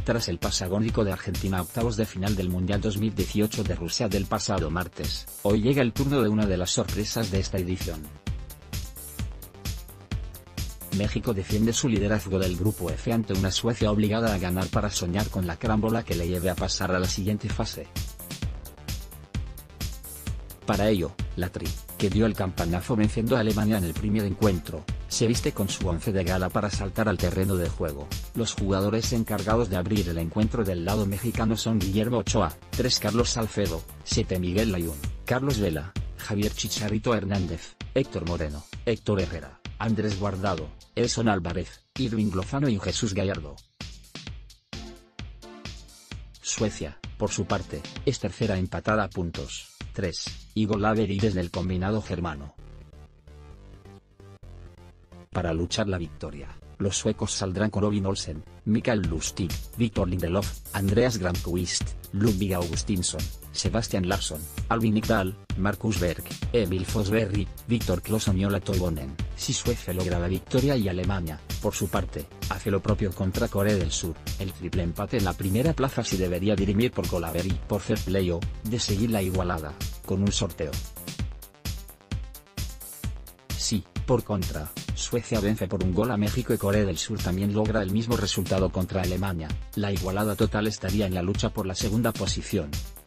tras el pase agónico de Argentina a octavos de final del Mundial 2018 de Rusia del pasado martes, hoy llega el turno de una de las sorpresas de esta edición. México defiende su liderazgo del Grupo F ante una Suecia obligada a ganar para soñar con la carambola que le lleve a pasar a la siguiente fase. Para ello, la Tri, que dio el campanazo venciendo a Alemania en el primer encuentro, se viste con su once de gala para saltar al terreno de juego. Los jugadores encargados de abrir el encuentro del lado mexicano son Guillermo Ochoa, 3 Carlos Salcedo, 7 Miguel Layún, Carlos Vela, Javier Chicharito Hernández, Héctor Moreno, Héctor Herrera, Andrés Guardado, Edson Álvarez, Irving Lozano y Jesús Gallardo. Suecia, por su parte, es tercera empatada a puntos, 3, y golaverides del combinado germano. Para luchar la victoria, los suecos saldrán con Robin Olsen, Mikael Lustig, Victor Lindelof, Andreas Granqvist, Ludvig Augustinsson, Sebastian Larsson, Albin Ekdal, Marcus Berg, Emil Forsberg, Viktor Claesson y Ola Toivonen. Si Suecia logra la victoria y Alemania, por su parte, hace lo propio contra Corea del Sur, el triple empate en la primera plaza se debería dirimir por golaveri por fair play o, de seguir la igualada, con un sorteo. Si, por contra, Suecia vence por un gol a México y Corea del Sur también logra el mismo resultado contra Alemania, la igualada total estaría en la lucha por la segunda posición.